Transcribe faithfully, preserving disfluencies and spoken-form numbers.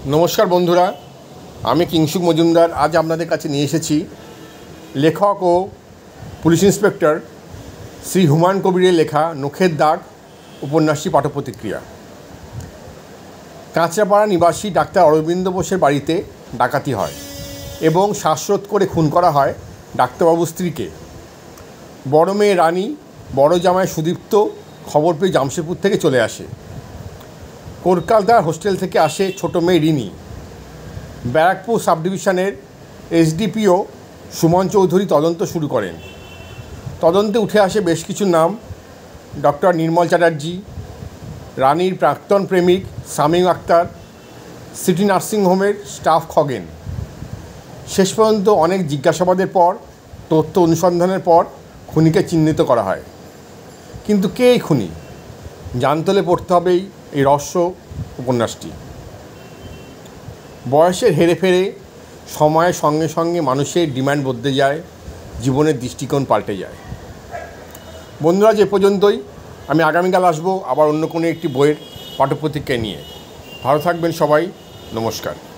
নমস্কার বন্ধুরা, আমি কিংশুক মজুমদার আজ আপনাদের কাছে নিয়ে এসেছি লেখক ও পুলিশ ইন্সপেক্টর শ্রী হুমায়ুন কবিরের লেখা নখের দাগ উপন্যাসটি পাঠ প্রতিক্রিয়া। কাঁচরাপাড়া নিবাসী ডাক্তার অরবিন্দ বোসের বাড়িতে ডাকাতি হয় এবং শ্বাসরোধ করে খুন করা হয় ডাক্তারবাবুর স্ত্রীকে। বড় মেয়ে রানী, বড় জামাই সুদীপ্ত খবর পেয়ে জামশেদপুর থেকে চলে আসে। কলকাতার হোস্টেল থেকে আসে ছোট মেয়ে রিনি। ব্যারাকপুর সাব ডিভিশনের এসডিপিও সুমন চৌধুরী তদন্ত শুরু করেন। তদন্তে উঠে আসে বেশ কিছু নাম: ডক্টর নির্মল চ্যাটার্জি, রানীর প্রাক্তন প্রেমিক শামীম আক্তার, সিটি নার্সিংহোমের স্টাফ খগেন। শেষ পর্যন্ত অনেক জিজ্ঞাসাবাদের পর, তথ্য অনুসন্ধানের পর খুনিকে চিহ্নিত করা হয়। কিন্তু কে এই খুনি? জানতে হলে পড়তে হবেই এই রহস্য উপন্যাসটি। বয়সের হেরেফেরে, সময়ের সঙ্গে সঙ্গে মানুষের ডিমান্ড বদলে যায়, জীবনের দৃষ্টিকোণ পাল্টে যায়। বন্ধুরা, যে পর্যন্তই। আমি আগামীকাল আসবো আবার অন্য কোনো একটি বইয়ের পাঠ্যপ্রতিক্রিয়া নিয়ে। ভালো থাকবেন সবাই। নমস্কার।